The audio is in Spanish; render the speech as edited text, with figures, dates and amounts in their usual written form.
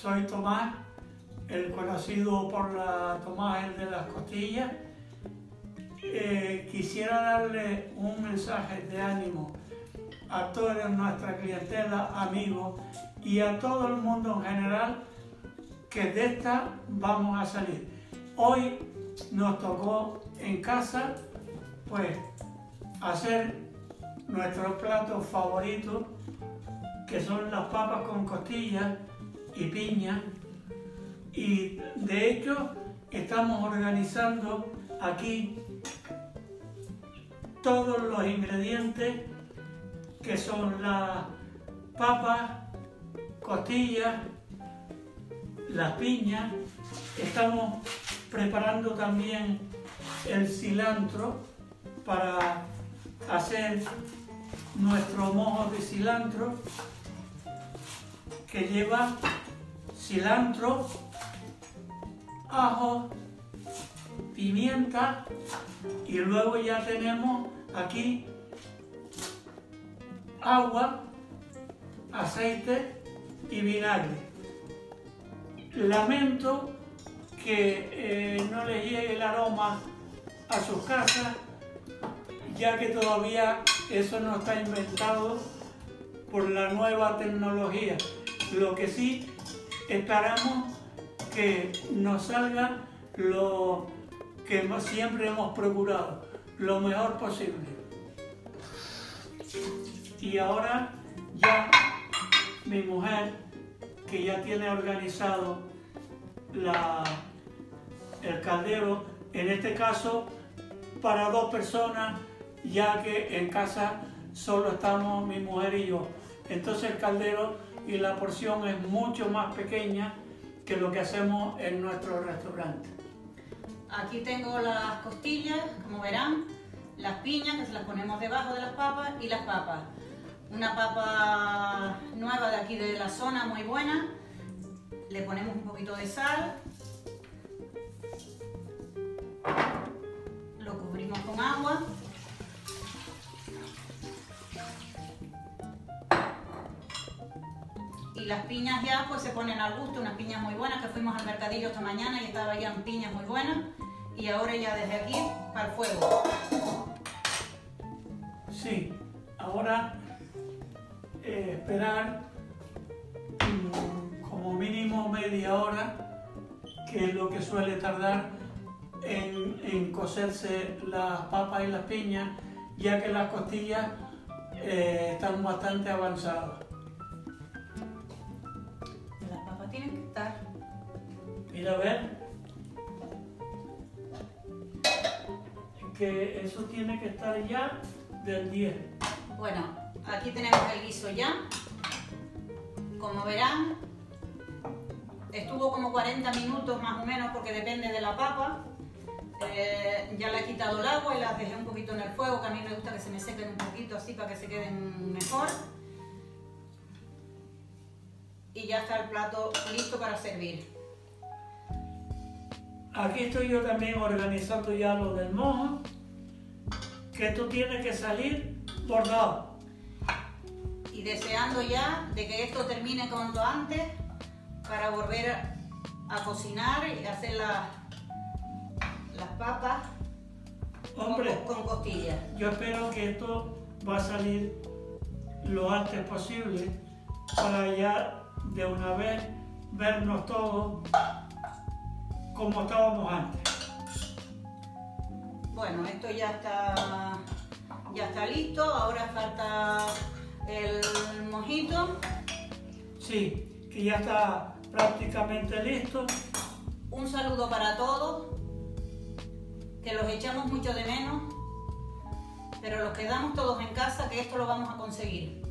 Soy Tomás, el conocido por la Tomás el de las costillas. Quisiera darle un mensaje de ánimo a toda nuestra clientela, amigos y a todo el mundo en general, que de esta vamos a salir. Hoy nos tocó en casa pues hacer nuestros platos favoritos, que son las papas con costillas y piña, y de hecho estamos organizando aquí todos los ingredientes, que son las papas, costillas, las piñas. Estamos preparando también el cilantro para hacer nuestro mojo de cilantro, que lleva cilantro, ajo, pimienta, y luego ya tenemos aquí agua, aceite y vinagre. Lamento que no les llegue el aroma a sus casas, ya que todavía eso no está inventado por la nueva tecnología. Lo que sí esperamos que nos salga lo que siempre hemos procurado, lo mejor posible. Y ahora ya mi mujer, que ya tiene organizado el caldero, en este caso para 2 personas, ya que en casa solo estamos mi mujer y yo. Entonces el caldero y la porción es mucho más pequeña que lo que hacemos en nuestro restaurante. Aquí tengo las costillas, como verán, las piñas, que se las ponemos debajo de las papas, y las papas. Una papa nueva de aquí de la zona, muy buena. Le ponemos un poquito de sal. Lo cubrimos con agua. Y las piñas ya pues se ponen al gusto, unas piñas muy buenas, que fuimos al mercadillo esta mañana y estaba ya en piñas muy buenas. Y ahora ya desde aquí para el fuego. Sí, ahora esperar como mínimo media hora, que es lo que suele tardar en cocerse las papas y las piñas, ya que las costillas están bastante avanzadas. Las papas tienen que estar. Mira, a ver, que eso tiene que estar ya del 10. Bueno, aquí tenemos el guiso ya. Como verán, estuvo como 40 minutos más o menos, porque depende de la papa. Ya le he quitado el agua y las dejé un poquito en el fuego, que a mí me gusta que se me sequen un poquito así para que se queden mejor. Y ya está el plato listo para servir. Aquí estoy yo también organizando ya lo del mojo, que esto tiene que salir bordado. Y deseando ya de que esto termine cuanto antes, para volver a cocinar y hacer las papas. Hombre, con costillas. yo espero que esto va a salir lo antes posible, para ya de una vez vernos todos como estábamos antes. Bueno, esto ya está listo. Ahora falta el mojito. Sí, que ya está prácticamente listo. Un saludo para todos, que los echamos mucho de menos, pero los quedamos todos en casa, que esto lo vamos a conseguir.